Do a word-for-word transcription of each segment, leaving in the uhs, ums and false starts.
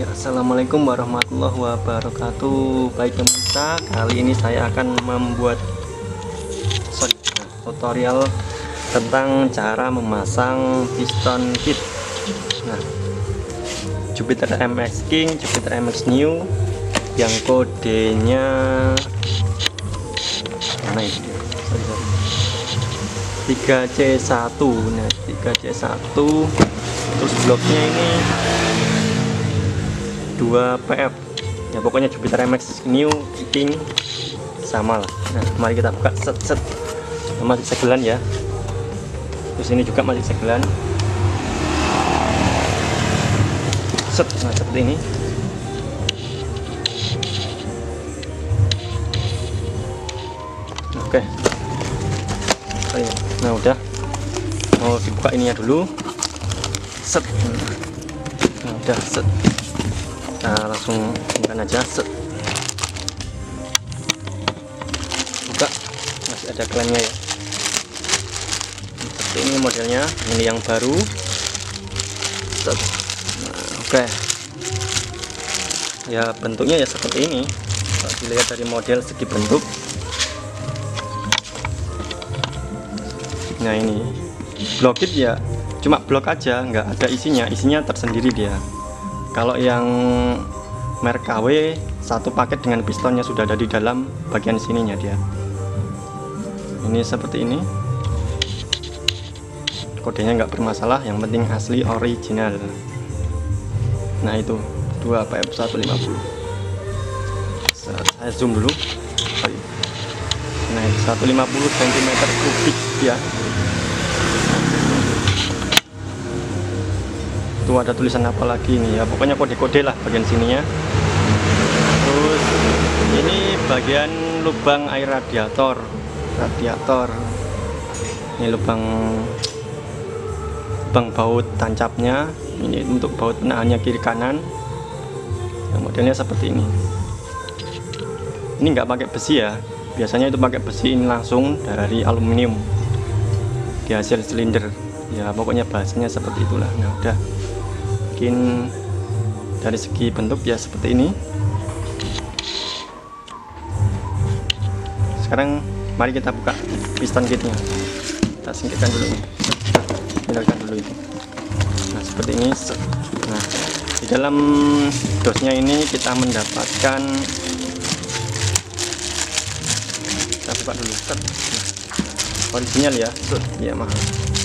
Ya, assalamualaikum warahmatullahi wabarakatuh. Baik pemirsa, kali ini saya akan membuat sorry, tutorial tentang cara memasang piston kit. Nah, Jupiter M X King, Jupiter M X New yang kodenya mana ini? Sorry, sorry. tiga C satu. Nah, tiga C satu. Terus bloknya ini dua P F ya, pokoknya Jupiter M X New King sama lah. Nah, mari kita buka set set. Masih segelan ya, terus ini juga masih segelan set. Nah, seperti ini. Oke, nah udah mau dibuka ininya dulu set. Nah, udah set. Nah, langsung bukan aja set. Buka, masih ada kelemnya ya. Seperti ini modelnya, ini yang baru set. Nah, oke ya, bentuknya ya seperti ini. Kalau dilihat dari model segi bentuk, nah ini blok kit ya, cuma blok aja, nggak ada isinya. Isinya tersendiri dia. Kalau yang merek K W, satu paket dengan pistonnya sudah ada di dalam bagian sininya dia. Ini seperti ini. Kodenya nggak bermasalah, yang penting asli original. Nah, itu dua P F seratus lima puluh. Saya zoom dulu. Nah, seratus lima puluh sentimeter kubik ya. Tuh ada tulisan apa lagi nih ya, pokoknya kode-kode lah bagian sininya. Terus ini bagian lubang air radiator radiator ini lubang lubang baut tancapnya. Ini untuk baut penahannya kiri kanan. Yang modelnya seperti ini. Ini nggak pakai besi ya, biasanya itu pakai besi. Ini langsung dari aluminium di hasil silinder ya, pokoknya bahasanya seperti itulah. Nah, udah mungkin dari segi bentuk ya seperti ini. Sekarang mari kita buka piston kitnya. Kita singkirkan dulu, tinggalkan dulu itu. Nah, seperti ini. Nah, di dalam dosnya ini kita mendapatkan, kita buka dulu set. Nah, original ya, ya mahal.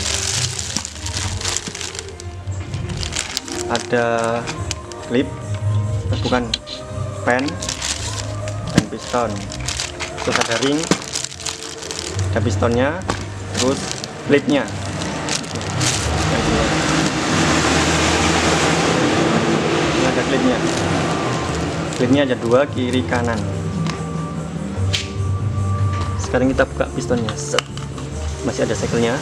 Ada klip, bukan pen dan piston, terus ada ring, ada pistonnya, terus klipnya. Ini ada klipnya, klipnya ada dua, kiri kanan. Sekarang kita buka pistonnya set. Masih ada segelnya.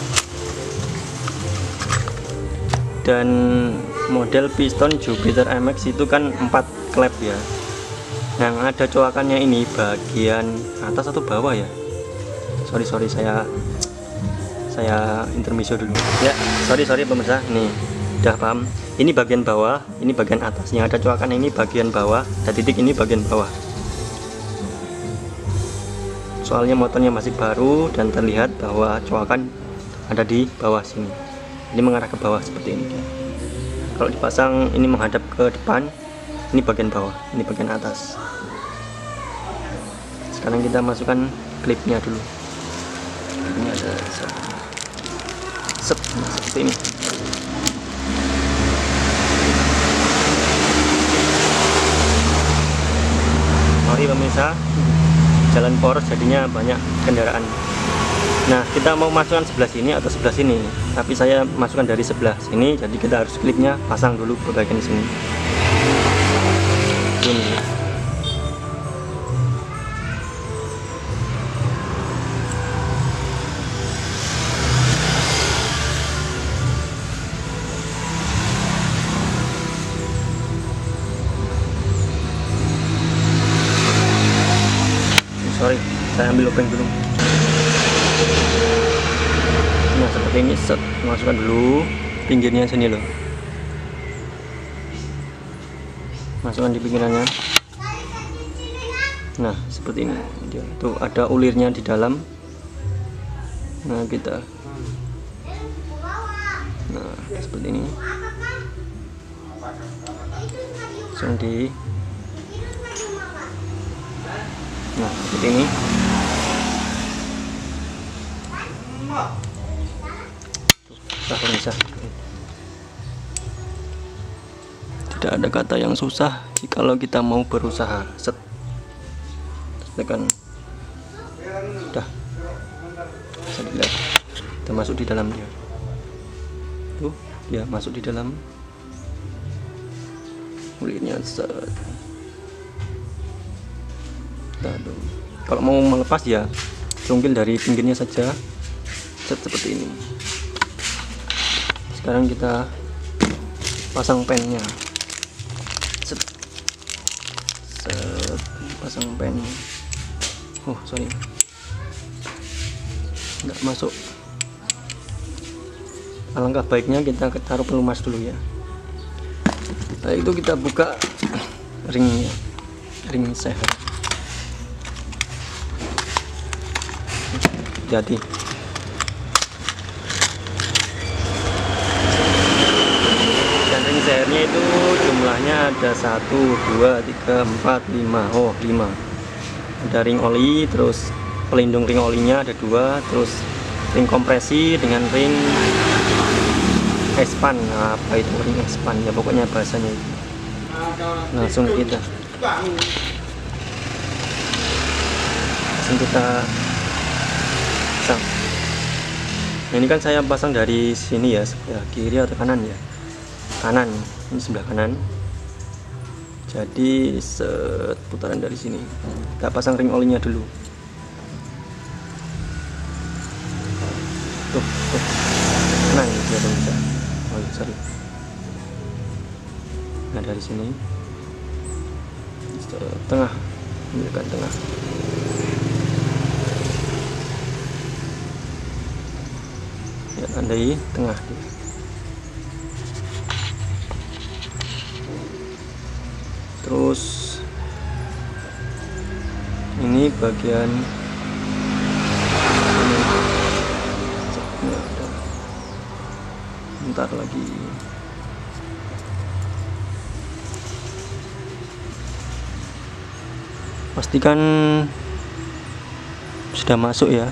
Dan model piston Jupiter M X itu kan empat klep ya. Nah, ada coakannya ini bagian atas atau bawah ya. Sorry sorry saya saya intermezzo dulu ya. Sorry sorry pemirsa, nih udah paham. Ini bagian bawah, ini bagian atas. Yang ada coakan ini bagian bawah, ada titik ini bagian bawah. Soalnya motornya masih baru dan terlihat bahwa coakan ada di bawah sini. Ini mengarah ke bawah seperti ini. Kalau dipasang ini menghadap ke depan, ini bagian bawah, ini bagian atas. Sekarang kita masukkan klipnya dulu. Ini ada set, set nah, seperti ini. Mari pemirsa, jalan poros jadinya banyak kendaraan. Nah, kita mau masukkan sebelah sini atau sebelah sini, tapi saya masukkan dari sebelah sini, jadi kita harus klipnya pasang dulu ke bagian sini. Ini. Sorry, saya ambil lubang dulu. Nah, seperti ini set, masukkan dulu pinggirnya sini loh. masukkan di pinggirannya. Nah seperti ini, dia tuh ada ulirnya di dalam. Nah kita, nah seperti ini, langsung di, nah seperti ini. Tuh, bisa. Tidak ada kata yang susah jikalau kita mau berusaha. Set, tekan, udah, bisa dilihat, kita masuk di dalamnya. Tuh, ya masuk di dalam kulitnya. Set. Lalu, kalau mau melepas ya cungkil dari pinggirnya saja. Set, seperti ini. Sekarang kita pasang pennya. Set. Set. Pasang pen. Oh sorry, nggak masuk. Alangkah baiknya kita taruh pelumas dulu ya. Setelah itu kita buka ringnya, ring seher. Jadi ring sehernya itu jumlahnya ada satu, dua, tiga, empat, lima. Oh lima. Ada ring oli, terus pelindung ring olinya ada dua, terus ring kompresi dengan ring expand. Nah, apa itu ring expand ya, pokoknya bahasanya itu. Nah, langsung kita langsung kita pasang. Nah, ini kan saya pasang dari sini ya, sebelah kiri atau kanan ya, kanan, ini sebelah kanan. Jadi seputaran dari sini kita pasang ring olinya dulu. Tuh, tuh. Nah ini dia bisa. Oh sorry. Nah dari sini tengah, ambilkan tengah. Ya tandai tengah. Terus ini bagian ini, bentar lagi. Pastikan sudah masuk ya.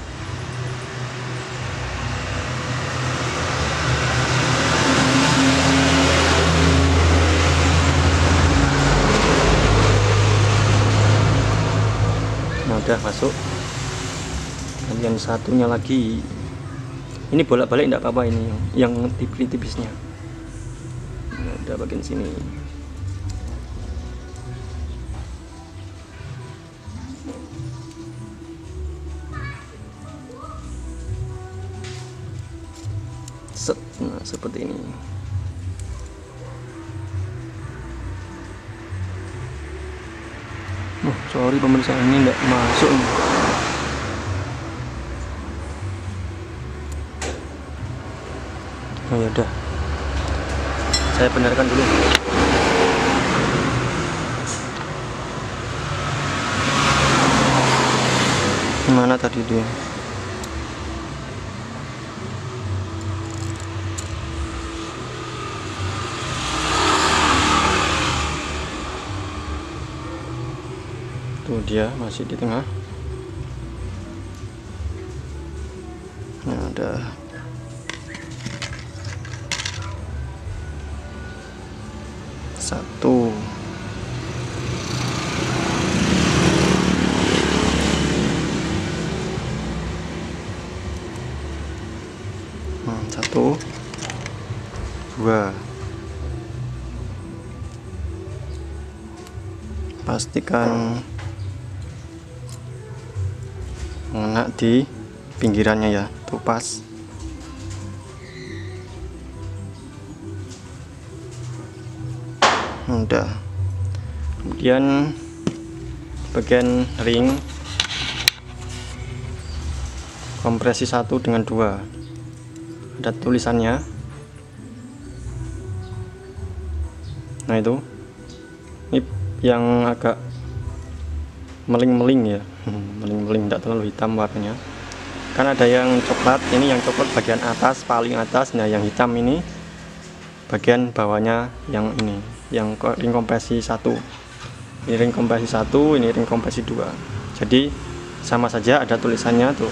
Nah udah masuk. Bagian satunya lagi, ini bolak-balik enggak apa-apa, ini yang tipis-tipisnya. Nah, udah bagian sini. Set. Nah seperti ini. Oh, sorry pemirsa, ini enggak masuk nih. Oh ya udah, saya benarkan dulu. Mana tadi dia? Tuh dia masih di tengah. Nah udah. Satu, hmm, satu, dua. Pastikan mengena di pinggirannya ya, tuh pas. Udah. Kemudian bagian ring kompresi satu dengan dua, ada tulisannya. Nah itu, ini yang agak meling-meling ya, meling-meling, tidak terlalu hitam warnanya. Kan ada yang coklat, ini yang coklat bagian atas, paling atas. Nah yang hitam ini bagian bawahnya, yang ini yang ring kompresi satu, ini ring kompresi satu, ini ring kompresi dua. Jadi sama saja, ada tulisannya tuh,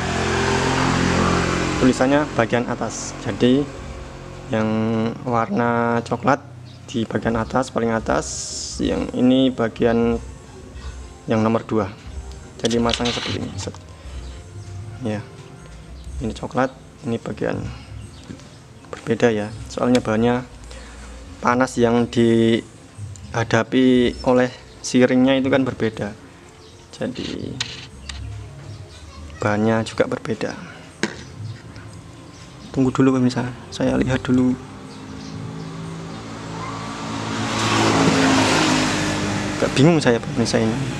tulisannya bagian atas. Jadi yang warna coklat di bagian atas, paling atas, yang ini bagian yang nomor dua. Jadi masangnya seperti ini. Set. Ya, ini coklat, ini bagian berbeda ya, soalnya bahannya panas yang dihadapi oleh si ringnya itu kan berbeda, jadi bahannya juga berbeda. Tunggu dulu pemirsa, saya lihat dulu. Gak bingung saya pemirsa ini.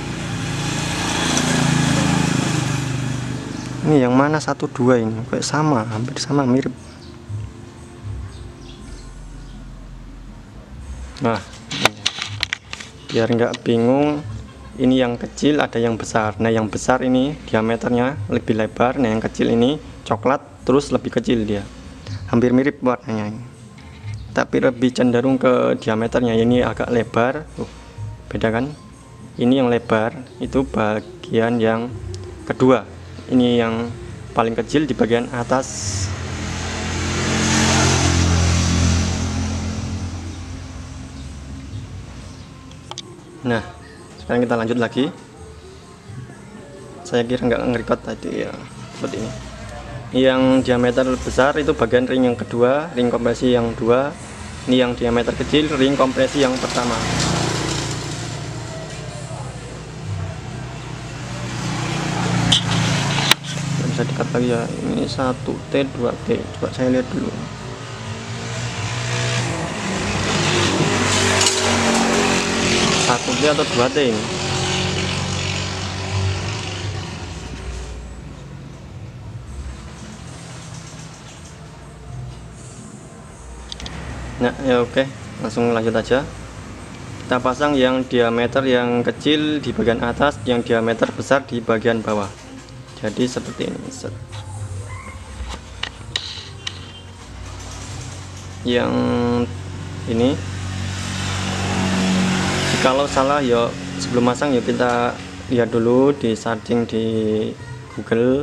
Ini yang mana satu dua ini kayak sama, hampir sama, mirip. Nah, biar nggak bingung, ini yang kecil ada yang besar. Nah yang besar ini diameternya lebih lebar, nah yang kecil ini coklat terus lebih kecil, dia hampir mirip warnanya ini, tapi lebih cenderung ke diameternya. Ini agak lebar, uh, beda kan. Ini yang lebar itu bagian yang kedua, ini yang paling kecil di bagian atas. Nah sekarang kita lanjut lagi. Saya kira nggak ngerecord tadi ya, seperti ini. Yang diameter besar itu bagian ring yang kedua, ring kompresi yang dua. Ini yang diameter kecil, ring kompresi yang pertama. Bisa dekat lagi ya, ini satu T dua T, coba saya lihat dulu. Satu T atau dua T ini? Nah ya oke, langsung lanjut aja. Kita pasang yang diameter yang kecil di bagian atas, yang diameter besar di bagian bawah. Jadi seperti ini. Set. Yang ini kalau salah ya sebelum masang ya kita lihat dulu, di searching di Google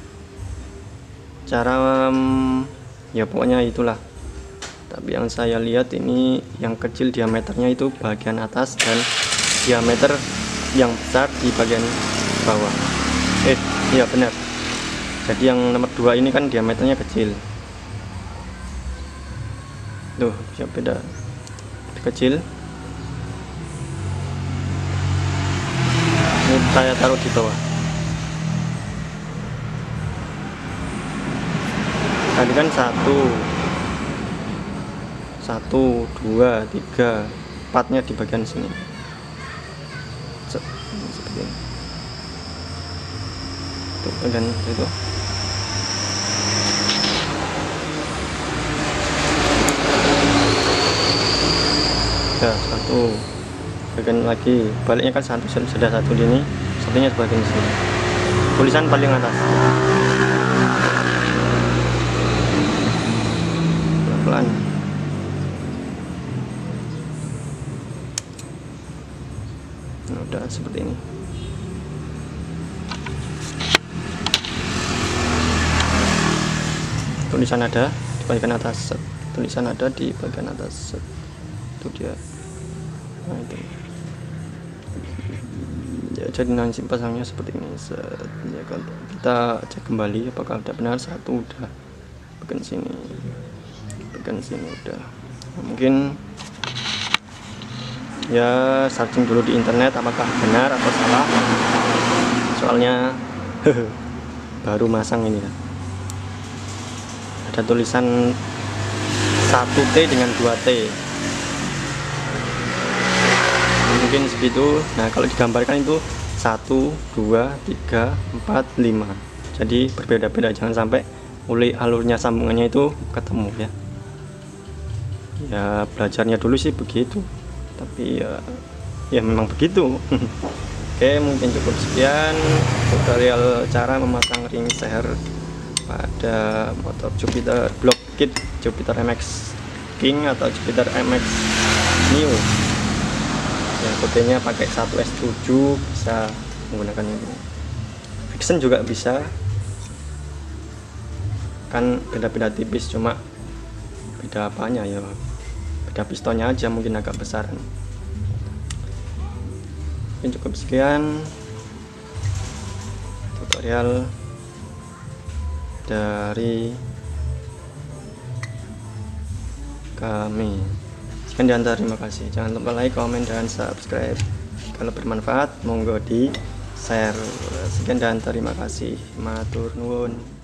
cara ya pokoknya itulah. Tapi yang saya lihat ini yang kecil diameternya itu bagian atas dan diameter yang besar di bagian bawah. Eh iya benar, jadi yang nomor dua ini kan diameternya kecil tuh, ya beda, kecil. Ini saya taruh di bawah. Tadi kan satu satu dua tiga empatnya di bagian sini. Seperti ini. Tuh, dan itu ya satu bagian lagi, baliknya kan satu, sudah satu di ini, satunya bagian sini, tulisan paling atas. Pelan-pelan. Nah, udah seperti ini. Tulisan ada di bagian atas, set. Tulisan ada di bagian atas, set. Itu dia. Nah itu ya, jadi nanti pasangnya seperti ini, set. Ya, kan kita cek kembali apakah udah benar. Satu udah, bagian sini, bagian sini udah. Nah, mungkin ya searching dulu di internet apakah benar atau salah, soalnya baru masang ini ya. Ada tulisan satu T dengan dua T, mungkin segitu. Nah kalau digambarkan itu satu, dua, tiga, empat, lima, jadi berbeda-beda, jangan sampai uli alurnya sambungannya itu ketemu ya. Ya belajarnya dulu sih begitu, tapi ya ya memang begitu. Oke, mungkin cukup sekian tutorial cara memasang ring seher pada motor Jupiter Block Kit Jupiter M X King atau Jupiter M X Neo. Yang kodenya pakai satu S tujuh, bisa menggunakan ini. Vixen juga bisa, kan beda-beda tipis, cuma beda apanya ya, beda pistonnya aja mungkin agak besar. Mungkin cukup sekian tutorial dari kami. Sekian dan terima kasih. Jangan lupa like, komen, dan subscribe. Kalau bermanfaat monggo di share. Sekian dan terima kasih. Matur nuwun.